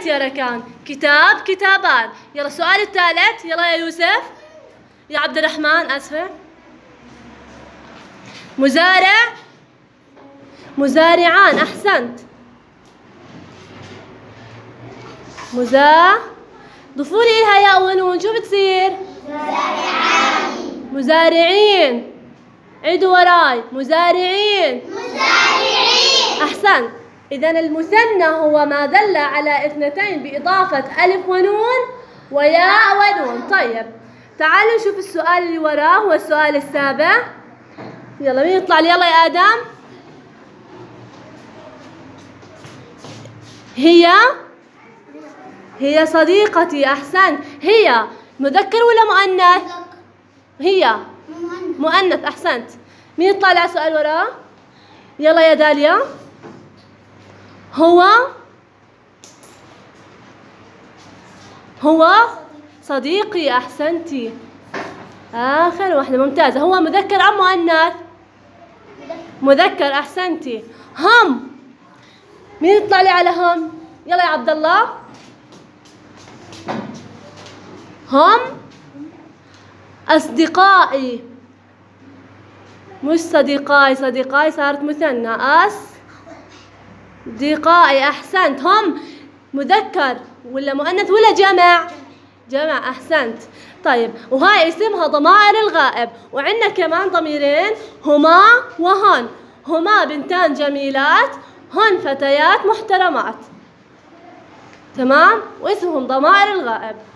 بيت يا ركان، كتاب كتابان. يلا السؤال الثالث، يلا يا يوسف، يا عبد الرحمن آسفة. مزارع مزارعان، أحسنت. ضيفوا لي إلها يا ونون، شو بتصير؟ مزارعين. عيدوا وراي، مزارعين. أحسنت. إذا المثنى هو ما دل على اثنتين بإضافة ألف ونون وياء ونون. طيب تعالوا نشوف السؤال اللي وراه، هو السؤال السابع. يلا مين يطلع لي؟ يلا يا آدم. هي صديقتي، أحسنت. هي مذكر ولا مؤنث؟ هي مؤنث، أحسنت. مين يطلع لي على السؤال وراه؟ يلا يا داليا. هو صديقي، أحسنتي. آخر واحدة، ممتازة. هو مذكر أم مؤنث؟ مذكر، أحسنتي. هم، مين يطلع لي على هم؟ يلا يا عبد الله. هم أصدقائي، مش صديقاي، صديقاي صارت مثنى، أصدقائي، أحسنت. هم مذكر ولا مؤنث ولا جمع؟ جمع، أحسنت. طيب وهاي اسمها ضمائر الغائب، وعندنا كمان ضميرين، هما وهن. هما بنتان جميلات، هن فتيات محترمات، تمام، واسمهم ضمائر الغائب.